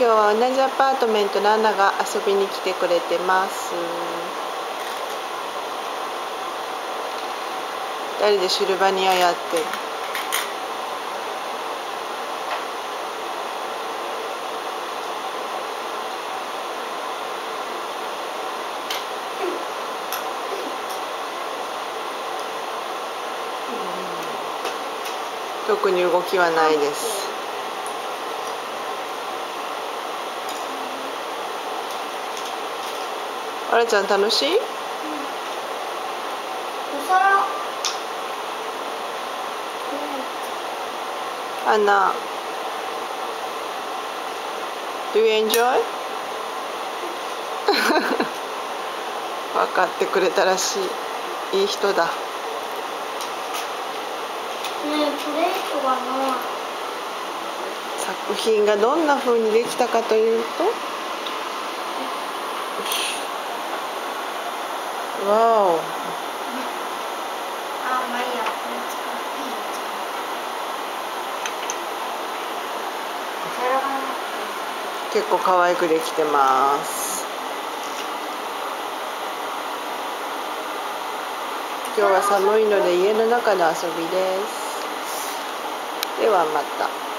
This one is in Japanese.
今日は同じアパートメントのアナが遊びに来てくれてます。2人でシルバニアやってる。特に動きはないです。あらちゃん楽しい？アンナ Do you enjoy? 分かってくれたらしい。いい人だ。 ねえ、プレートがない。 作品がどんな風にできたかというと、わお。 あ、まあいいや、これ使っていい？ 結構可愛くできてます。今日は寒いので家の中の遊びです。ではまた。